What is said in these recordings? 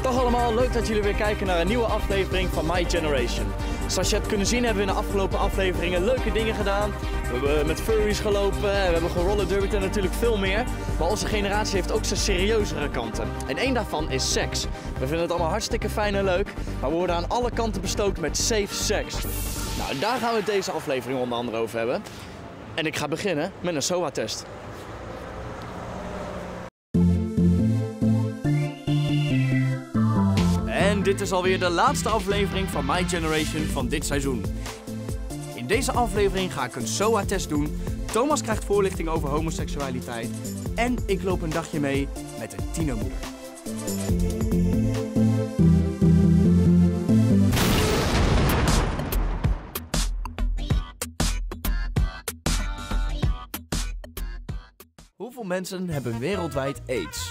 Dag allemaal, leuk dat jullie weer kijken naar een nieuwe aflevering van My Generation. Zoals je hebt kunnen zien hebben we in de afgelopen afleveringen leuke dingen gedaan. We hebben met furries gelopen, we hebben gerollerderbied en natuurlijk veel meer. Maar onze generatie heeft ook zijn serieuzere kanten. En één daarvan is seks. We vinden het allemaal hartstikke fijn en leuk, maar we worden aan alle kanten bestookt met safe sex. Nou, daar gaan we het deze aflevering onder andere over hebben. En ik ga beginnen met een SOA-test. En dit is alweer de laatste aflevering van My Generation van dit seizoen. In deze aflevering ga ik een SOA-test doen, Thomas krijgt voorlichting over homoseksualiteit en ik loop een dagje mee met een tienermoeder. Hoeveel mensen hebben wereldwijd AIDS?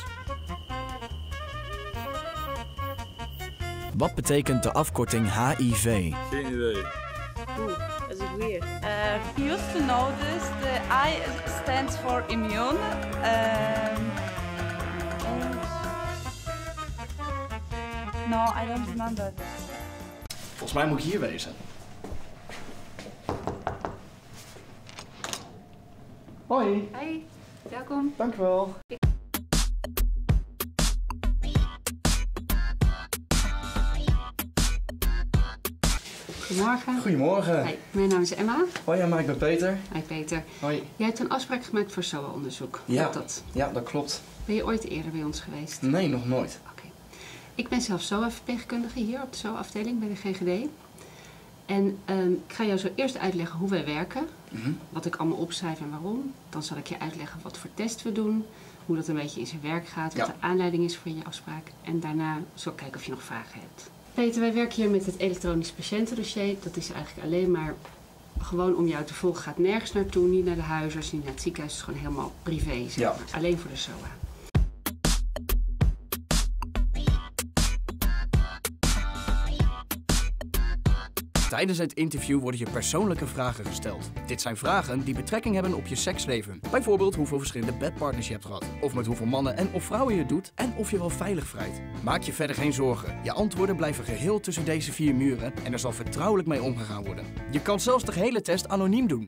Wat betekent de afkorting HIV? Geen idee. Dat is weird. You used to know this. The I stands for immune. No, I don't remember this. Volgens mij moet ik hier wezen. Hoi. Hoi, welkom. Dankjewel. Goedemorgen. Goedemorgen. Hi, mijn naam is Emma. Hoi Emma, ik ben Peter. Hi Peter. Hoi. Jij hebt een afspraak gemaakt voor SOA-onderzoek. Ja. Klopt dat? Ja, dat klopt. Ben je ooit eerder bij ons geweest? Nee, nog nooit. Oké. Ik ben zelf SOA-verpleegkundige hier op de SOA-afdeling bij de GGD. En ik ga jou zo eerst uitleggen hoe wij werken. Wat ik allemaal opschrijf en waarom. Dan zal ik je uitleggen wat voor test we doen. Hoe dat een beetje in zijn werk gaat. Wat de aanleiding is voor je afspraak. En daarna zal ik kijken of je nog vragen hebt. Peter, wij werken hier met het elektronisch patiëntendossier. Dat is eigenlijk alleen maar gewoon om jou te volgen. Gaat nergens naartoe, niet naar de huisarts, niet naar het ziekenhuis. Het is gewoon helemaal privé, zeg maar. Alleen voor de SOA. Tijdens het interview worden je persoonlijke vragen gesteld. Dit zijn vragen die betrekking hebben op je seksleven. Bijvoorbeeld hoeveel verschillende bedpartners je hebt gehad. Of met hoeveel mannen en of vrouwen je het doet. En of je wel veilig vrijt. Maak je verder geen zorgen. Je antwoorden blijven geheel tussen deze 4 muren. En er zal vertrouwelijk mee omgegaan worden. Je kan zelfs de hele test anoniem doen.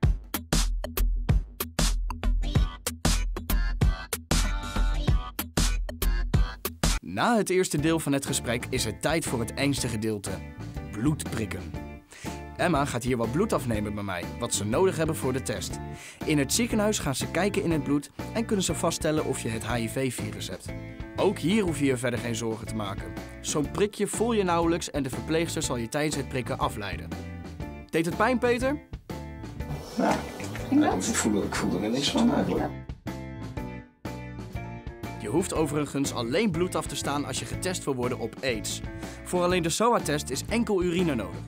Na het eerste deel van het gesprek is het tijd voor het engste gedeelte. Bloed prikken. Emma gaat hier wat bloed afnemen bij mij, wat ze nodig hebben voor de test. In het ziekenhuis gaan ze kijken in het bloed en kunnen ze vaststellen of je het HIV-virus hebt. Ook hier hoef je je verder geen zorgen te maken. Zo'n prikje voel je nauwelijks en de verpleegster zal je tijdens het prikken afleiden. Deed het pijn, Peter? Ja, ik voel er niks van eigenlijk. Je hoeft overigens alleen bloed af te staan als je getest wil worden op AIDS. Voor alleen de SOA-test is enkel urine nodig.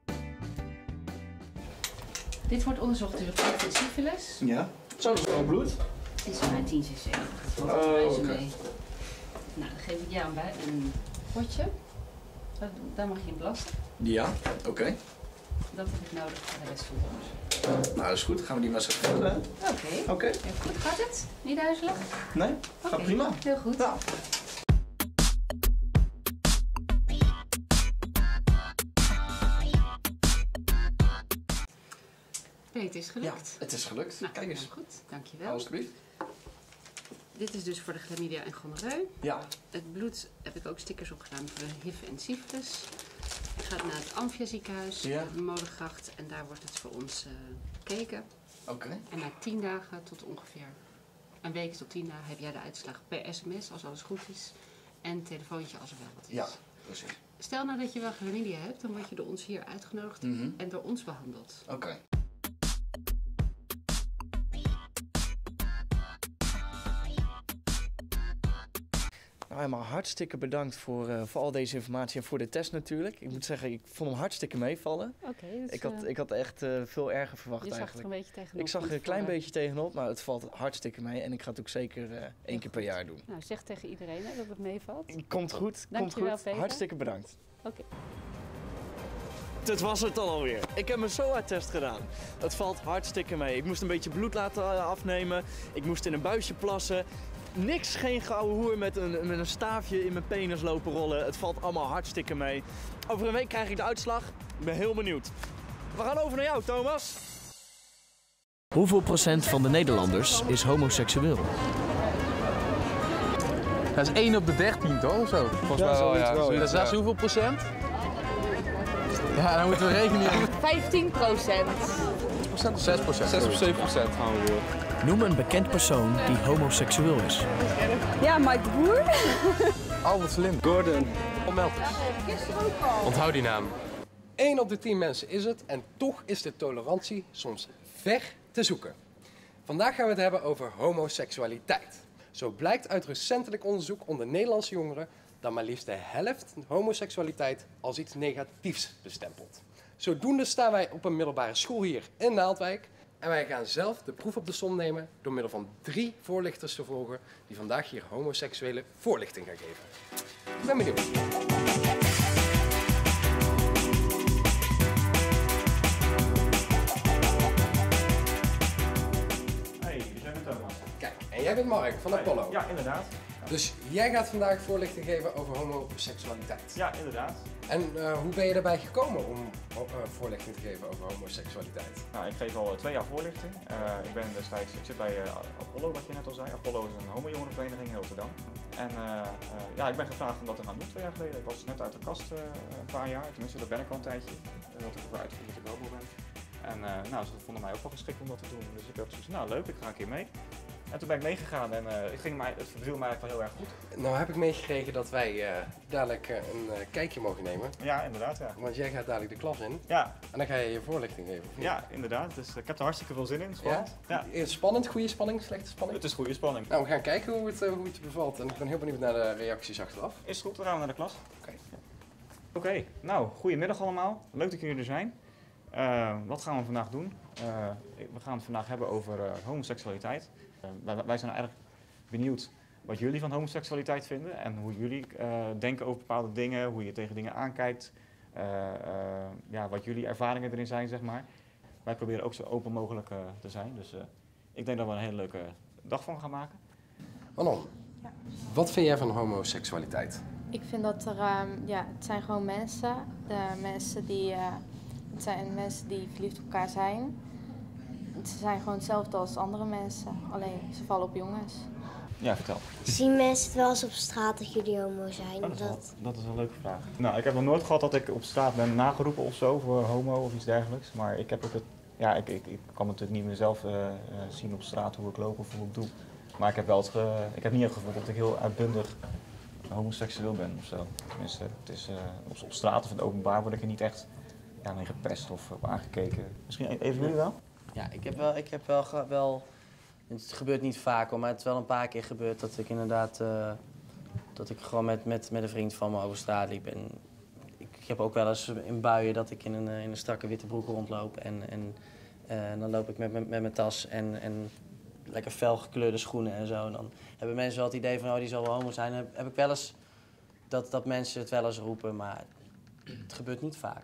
Dit wordt onderzocht door de en syphilis. Ja? Zo, dat is gewoon bloed? Dit is maar 10 cc. Dat valt oké. mee. Nou, dan geef ik jou een potje. Daar mag je in blassen. Ja, oké. Dat heb ik nodig voor de rest van de onderzoek. Nou, dat is goed. Gaan we die maar eens even doen. Oké. Heel goed. Gaat het? Niet duizelig? Nee, gaat prima. Heel goed. Ja. Nee, het is gelukt. Ja, het is gelukt. Nou, kijk eens. Goed, dankjewel. Alsjeblieft. Dit is dus voor de chlamydia en gonoreu. Ja. Het bloed heb ik ook stickers opgedaan voor de HIV en syphilis. Je gaat naar het Amphia ziekenhuis, de Molengracht, en daar wordt het voor ons bekeken. Oké. En na 10 dagen tot ongeveer een week tot 10 dagen heb jij de uitslag per sms als alles goed is. En telefoontje als er wel wat is. Ja, precies. Stel nou dat je wel chlamydia hebt, dan word je door ons hier uitgenodigd en door ons behandeld. Oké. Nou, helemaal hartstikke bedankt voor al deze informatie en voor de test natuurlijk. Ik moet zeggen, ik vond hem hartstikke meevallen. Ik had echt veel erger verwacht eigenlijk. Je zag er een beetje tegenop. Ik zag er een klein beetje tegenop, maar het valt hartstikke mee. En ik ga het ook zeker 1 keer per jaar doen. Nou, zeg tegen iedereen dat het meevalt. Komt goed, Dankjewel, komt goed. Peter. Hartstikke bedankt. Oké. Dit was het dan alweer. Ik heb mijn SOA-test gedaan. Het valt hartstikke mee. Ik moest een beetje bloed laten afnemen. Ik moest in een buisje plassen. niks, geen gouden hoer met een staafje in mijn penis lopen rollen. Het valt allemaal hartstikke mee. Over een week krijg ik de uitslag. Ik ben heel benieuwd. We gaan over naar jou, Thomas. Hoeveel procent van de Nederlanders is homoseksueel? Dat is 1 op de 13 toch? Of zo? Volgens mij wel, ja. Dus dat is hoeveel procent? Ja, dan moeten we rekenen. 15%. 6 of 7% gaan we door. Noem een bekend persoon die homoseksueel is. Ja, Mike de Boer. Albert Slim. Gordon. Melkers. Onthoud die naam. 1 op de 10 mensen is het en toch is de tolerantie soms ver te zoeken. Vandaag gaan we het hebben over homoseksualiteit. Zo blijkt uit recentelijk onderzoek onder Nederlandse jongeren dat maar liefst de helft homoseksualiteit als iets negatiefs bestempelt. Zodoende staan wij op een middelbare school hier in Naaldwijk en wij gaan zelf de proef op de som nemen door middel van 3 voorlichters te volgen die vandaag hier homoseksuele voorlichting gaan geven. Ik ben benieuwd. Kijk, en jij bent Mark van Apollo. Ja, inderdaad. Dus jij gaat vandaag voorlichting geven over homoseksualiteit. Ja, inderdaad. En hoe ben je erbij gekomen om voorlichting te geven over homoseksualiteit? Nou, ik geef al 2 jaar voorlichting. Ik zit bij Apollo, wat je net al zei. Apollo is een homo-jongerenvereniging in Rotterdam. En ik ben gevraagd om dat te gaan doen 2 jaar geleden. Ik was net uit de kast een paar jaar, tenminste dat ben ik al een tijdje. Dat ik ervoor uitgevoerd dat ik homo ben. En ze vonden mij ook wel geschikt om dat te doen. Dus ik had zoiets, nou leuk, ik ga een keer mee. En toen ben ik meegegaan en het beviel mij eigenlijk wel heel erg goed. Nou heb ik meegekregen dat wij dadelijk een kijkje mogen nemen. Ja, inderdaad. Ja. Want jij gaat dadelijk de klas in. Ja. En dan ga je je voorlichting geven. Ja, inderdaad. Dus ik heb er hartstikke veel zin in. Spannend. Ja? Spannend, goede spanning, slechte spanning? Het is goede spanning. Nou, we gaan kijken hoe het bevalt. En ik ben heel benieuwd naar de reacties achteraf. Is goed, dan gaan we naar de klas. Oké. Oké, nou, goedemiddag allemaal. Leuk dat jullie er zijn. Wat gaan we vandaag doen? We gaan het vandaag hebben over homoseksualiteit. Wij zijn eigenlijk benieuwd wat jullie van homoseksualiteit vinden en hoe jullie denken over bepaalde dingen, hoe je tegen dingen aankijkt, wat jullie ervaringen erin zijn, zeg maar. Wij proberen ook zo open mogelijk te zijn, dus ik denk dat we een hele leuke dag van gaan maken. Manon, Ja. wat vind jij van homoseksualiteit? Ik vind dat het zijn gewoon mensen. Het zijn mensen die verliefd op elkaar zijn. Ze zijn gewoon hetzelfde als andere mensen, alleen ze vallen op jongens. Ja, vertel. Zien mensen het wel eens op straat dat jullie homo zijn? Dat is een leuke vraag. Nou, ik heb nog nooit gehad dat ik op straat ben nageroepen of zo voor homo of iets dergelijks. Maar ik heb ook ik kan natuurlijk niet mezelf zien op straat hoe ik loop of hoe ik doe. Maar ik heb wel ik heb niet het gevoel dat ik heel uitbundig homoseksueel ben of zo. Tenminste, het is op straat of in het openbaar word ik er niet echt mee gepest of op aangekeken. Misschien even jullie wel? Ja, ik heb wel, het gebeurt niet vaak hoor, maar het is wel een paar keer gebeurd dat ik inderdaad, dat ik gewoon met een vriend van me over straat liep. En ik heb ook wel eens in buien dat ik in een strakke witte broek rondloop en dan loop ik met mijn tas en lekker fel gekleurde schoenen en zo. En dan hebben mensen wel het idee van, oh die zal wel homo zijn. Dan heb ik wel eens dat mensen het wel eens roepen, maar het gebeurt niet vaak.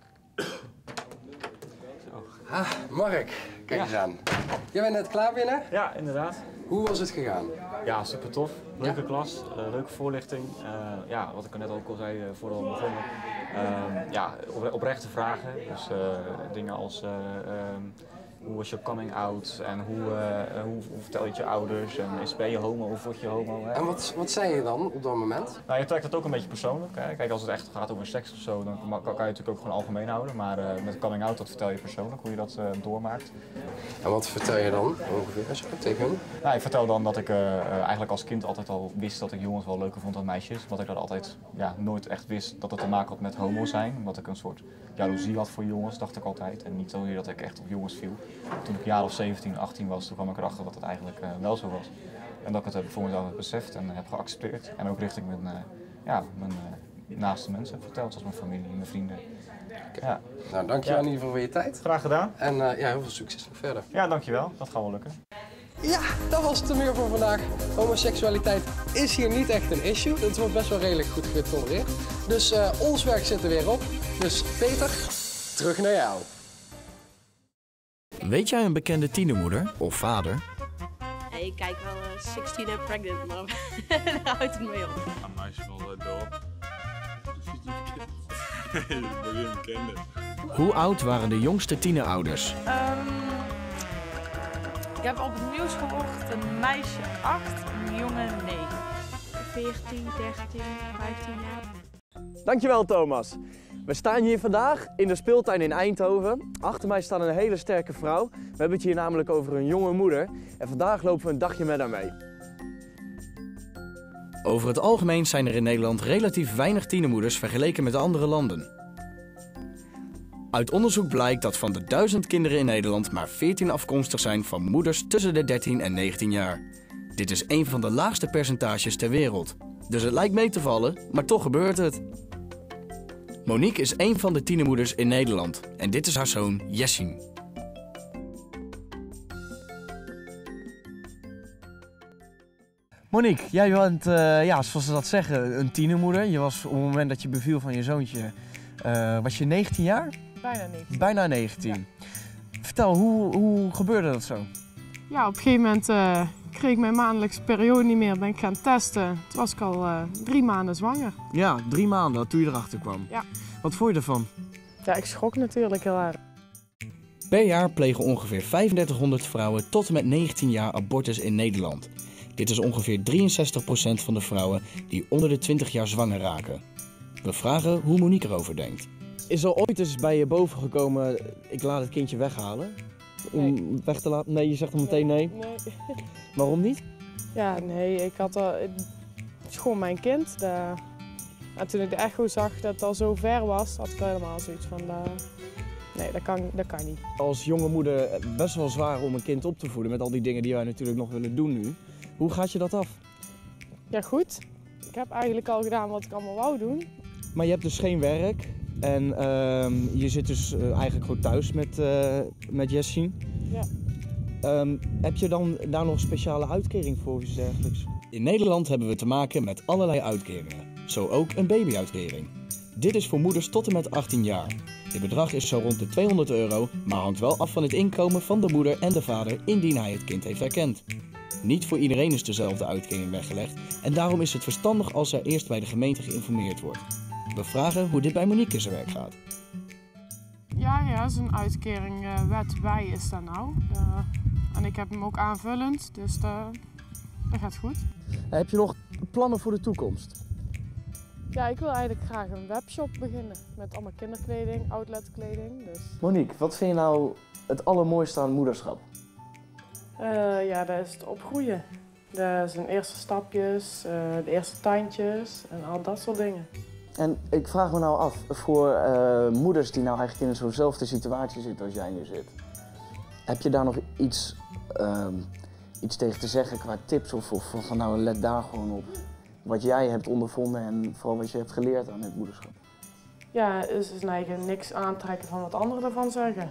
Ah, Mark, kijk eens aan. Jij bent net klaar binnen? Ja, inderdaad. Hoe was het gegaan? Ja, super tof. Leuke klas, leuke voorlichting. Wat ik er net ook al zei voordat we begonnen. Oprechte vragen. Dus dingen als hoe was je coming out en hoe vertel je het je ouders en ben je homo of word je homo? Hè? En wat zei je dan op dat moment? Nou, je trekt het ook een beetje persoonlijk. Hè? Kijk, als het echt gaat over seks of zo, dan kan je het natuurlijk ook gewoon algemeen houden. Maar met coming out, dat vertel je persoonlijk, hoe je dat doormaakt. En wat vertel je dan ongeveer tegen hun? Nou, ik vertel dan dat ik eigenlijk als kind altijd al wist dat ik jongens wel leuker vond dan meisjes. Want ik dat altijd nooit echt wist dat het te maken had met homo zijn. Omdat ik een soort jaloezie had voor jongens, dacht ik altijd. En niet zozeer dat ik echt op jongens viel. Toen ik een jaar of 17, 18 was, toen kwam ik erachter dat het eigenlijk wel zo was. En dat ik het voor mezelf heb beseft en heb geaccepteerd. En ook richting mijn naaste mensen heb verteld, zoals mijn familie en mijn vrienden. Okay. Ja. Nou, dankjewel in ieder geval voor je tijd. Graag gedaan. En heel veel succes nog verder. Ja, dankjewel. Dat gaat wel lukken. Ja, dat was het weer voor vandaag. Homoseksualiteit is hier niet echt een issue. Het wordt best wel redelijk goed getolereerd. Dus ons werk zit er weer op. Dus Peter, terug naar jou. Weet jij een bekende tienermoeder of vader? ik kijk wel 16 and Pregnant, maar daar houdt het mee op. Een meisje van dorp. Nee, dat ben geen bekende. Hoe oud waren de jongste tienerouders? Ik heb op het nieuws gehoord een meisje 8, een jongen 9. 14, 13, 15 jaar. Dankjewel Thomas. We staan hier vandaag in de speeltuin in Eindhoven. Achter mij staat een hele sterke vrouw. We hebben het hier namelijk over een jonge moeder. En vandaag lopen we een dagje met haar mee. Over het algemeen zijn er in Nederland relatief weinig tienermoeders vergeleken met andere landen. Uit onderzoek blijkt dat van de 1000 kinderen in Nederland maar 14 afkomstig zijn van moeders tussen de 13 en 19 jaar. Dit is een van de laagste percentages ter wereld. Dus het lijkt mee te vallen, maar toch gebeurt het. Monique is een van de tienermoeders in Nederland en dit is haar zoon Jessin. Monique, jij bent, zoals ze dat zeggen, een tienermoeder. Je was op het moment dat je beviel van je zoontje, was je 19 jaar? Bijna 19. Bijna 19. Ja. Vertel, hoe gebeurde dat zo? Ja, op een gegeven moment kreeg ik mijn maandelijkse periode niet meer, ben ik gaan testen. Toen was ik al 3 maanden zwanger. Ja, 3 maanden toen je erachter kwam. Ja. Wat vond je ervan? Ja, ik schrok natuurlijk heel erg. Per jaar plegen ongeveer 3500 vrouwen tot en met 19 jaar abortus in Nederland. Dit is ongeveer 63% van de vrouwen die onder de 20 jaar zwanger raken. We vragen hoe Monique erover denkt. Is er ooit eens bij je boven gekomen, ik laat het kindje weghalen? Om weg te laten? Nee, je zegt dan meteen nee? Nee. Waarom niet? Ja, nee, ik had al... Het is gewoon mijn kind. En toen ik de echo zag dat het al zo ver was, had ik al helemaal zoiets van... Nee, dat kan niet. Als jonge moeder best wel zwaar om een kind op te voeden met al die dingen die wij natuurlijk nog willen doen nu. Hoe gaat je dat af? Ja, goed. Ik heb eigenlijk al gedaan wat ik allemaal wou doen. Maar je hebt dus geen werk en je zit dus eigenlijk gewoon thuis met Jessin. Ja. Heb je dan daar nog een speciale uitkering voor of iets dergelijks? In Nederland hebben we te maken met allerlei uitkeringen. Zo ook een babyuitkering. Dit is voor moeders tot en met 18 jaar. Dit bedrag is zo rond de €200, maar hangt wel af van het inkomen van de moeder en de vader indien hij het kind heeft erkend. Niet voor iedereen is dezelfde uitkering weggelegd en daarom is het verstandig als er eerst bij de gemeente geïnformeerd wordt. We vragen hoe dit bij Monique in zijn werk gaat. Ja, zo'n uitkering wet bij is dat nou. En ik heb hem ook aanvullend, dus dat gaat goed. Heb je nog plannen voor de toekomst? Ja, ik wil eigenlijk graag een webshop beginnen met allemaal kinderkleding, outletkleding. Dus. Monique, wat vind je nou het allermooiste aan moederschap? Ja, dat is het opgroeien. Dat zijn eerste stapjes, de eerste tandjes en al dat soort dingen. En ik vraag me nou af, voor moeders die nou eigenlijk in zo'nzelfde situatie zitten als jij nu zit. Heb je daar nog iets tegen te zeggen qua tips of van nou let daar gewoon op? Wat jij hebt ondervonden en vooral wat je hebt geleerd aan het moederschap. Ja, het is dus eigenlijk niks aantrekken van wat anderen ervan zeggen.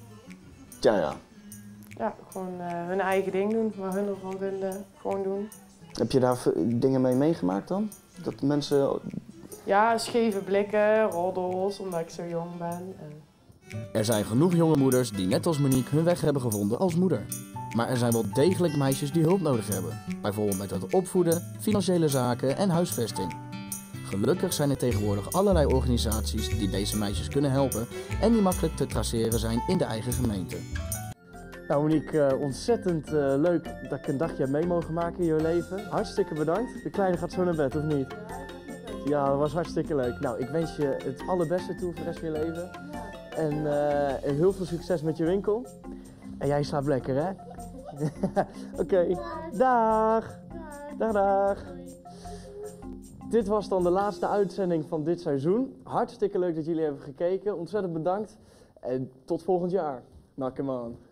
Ja. Ja, gewoon hun eigen ding doen, wat hun ervan vinden, gewoon doen. Heb je daar dingen mee meegemaakt dan? Dat mensen... Ja, scheve blikken, roddels, omdat ik zo jong ben. Er zijn genoeg jonge moeders die net als Monique hun weg hebben gevonden als moeder. Maar er zijn wel degelijk meisjes die hulp nodig hebben. Bijvoorbeeld met het opvoeden, financiële zaken en huisvesting. Gelukkig zijn er tegenwoordig allerlei organisaties die deze meisjes kunnen helpen en die makkelijk te traceren zijn in de eigen gemeente. Nou Monique, ontzettend leuk dat ik een dagje heb mee mogen maken in je leven. Hartstikke bedankt. De kleine gaat zo naar bed, of niet? Ja, dat was hartstikke leuk. Nou, ik wens je het allerbeste toe voor de rest van je leven. En heel veel succes met je winkel. En jij slaapt lekker, hè? Oké. Dag. Dag. Dit was dan de laatste uitzending van dit seizoen. Hartstikke leuk dat jullie hebben gekeken. Ontzettend bedankt. En tot volgend jaar. Nakkeman.